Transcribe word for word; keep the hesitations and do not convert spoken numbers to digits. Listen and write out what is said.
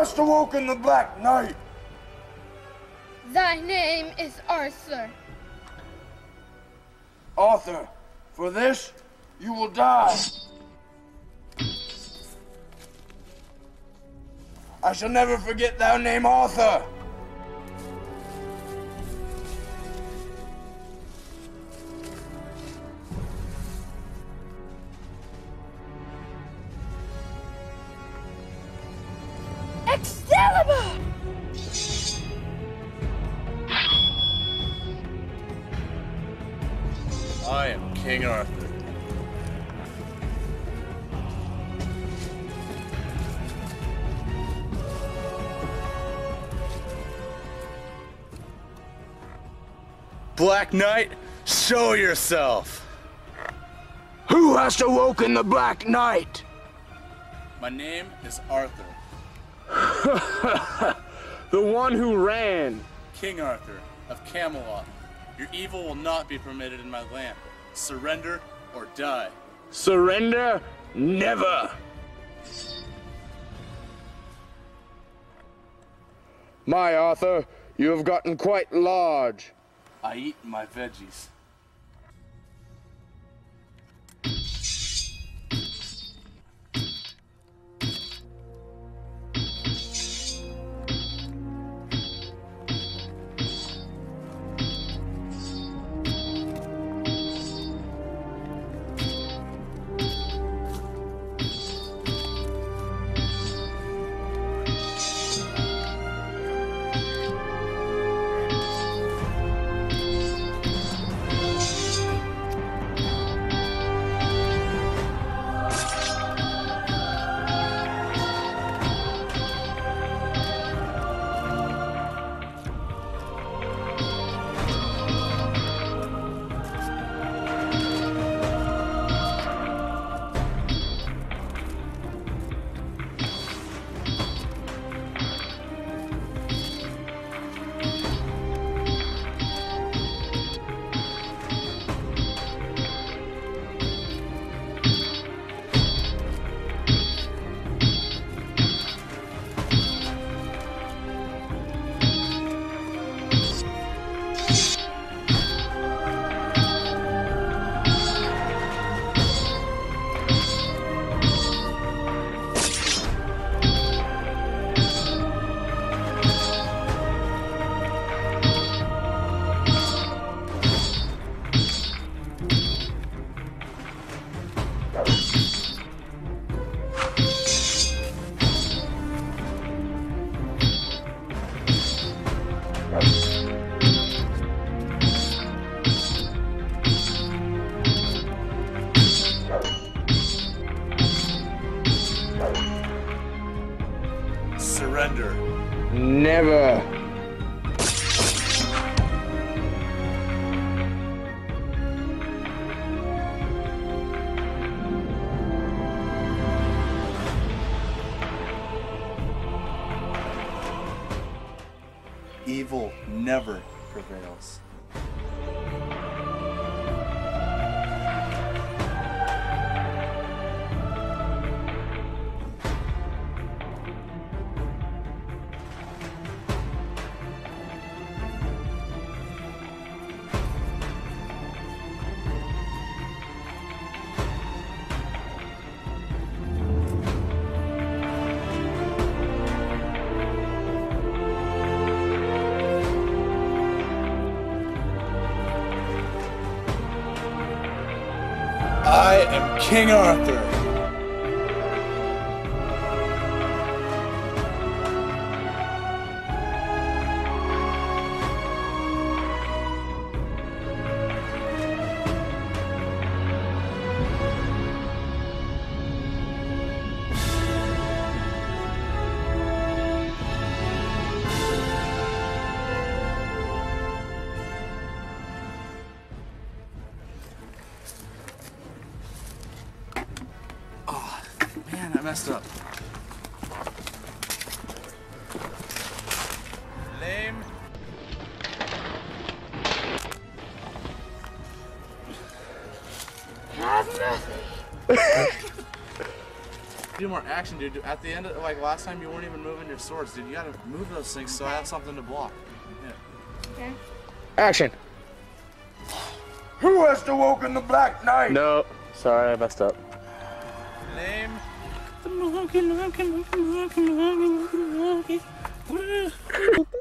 hast awoken the Black Knight? Thy name is Arthur. Arthur, for this, you will die. I shall never forget thy name, Arthur. Excalibur! I am King Arthur. Black Knight, show yourself! Who hast awoken the Black Knight? My name is Arthur. The one who ran. King Arthur of Camelot. Your evil will not be permitted in my land. Surrender or die. Surrender? Never. My Arthur, you have gotten quite large. I eat my veggies. Surrender. Never. Evil never prevails. I am King Arthur. Man, I messed up. Lame. Have mercy. Do more action, dude. At the end of, like last time, you weren't even moving your swords, dude. You gotta move those things so I have something to block. Yeah. Okay. Action. Who has awoken the Black Knight? No, sorry, I messed up. Name. The monkey, monkey, monkey, monkey, monkey, monkey, monkey.